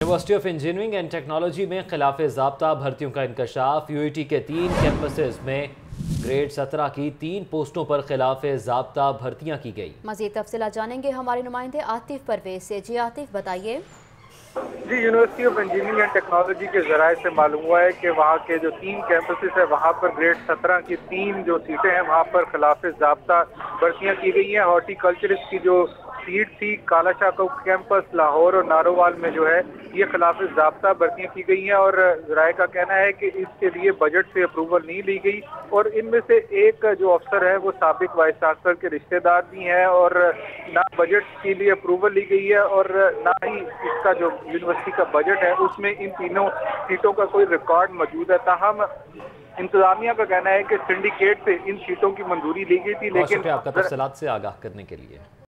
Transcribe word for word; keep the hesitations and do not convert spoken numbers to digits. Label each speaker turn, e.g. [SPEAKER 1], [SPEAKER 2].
[SPEAKER 1] University of engineering and technology में खिलाफ ज़ाब्ता भर्तियों का इंकशाफ। यू ई टी के तीन कैंपसेस में ग्रेड सत्रह की तीन पोस्टों पर खिलाफ ज़ाब्ता भर्तियां की गई।
[SPEAKER 2] मज़ीद तफसीलात जानेंगे हमारे नुमाइंदे आतिफ परवेज से। जी आतिफ, बताइए।
[SPEAKER 3] जी, university of engineering and technology के जराये से मालूम हुआ है कि वहाँ के जो तीन कैंपसेस है वहाँ पर ग्रेड सत्रह की तीन जो सीटें हैं वहाँ पर खिलाफ ज़ाब्ता भर्तियाँ की गई हैं। हॉर्टिकल्चरिस्ट की जो सीट थी कालाशाह कैंपस लाहौर और नारोवाल में जो है ये खिलाफ ज़ाब्ता भर्तियाँ की गई हैं और जराये का कहना है कि इसके लिए बजट से अप्रूवल नहीं ली गई और इनमें से एक जो अफसर है वो साबिक वाइस चांसलर के रिश्तेदार भी हैं और ना बजट के लिए अप्रूवल ली गई है और ना ही इसका जो यूनिवर्सिटी का बजट है उसमें इन तीनों सीटों का कोई रिकॉर्ड मौजूद है। ताहम इंतजामिया का कहना है कि सिंडिकेट से इन सीटों की मंजूरी ली गई थी, लेकिन
[SPEAKER 1] आपका तफसीलात से आगाह करने के लिए।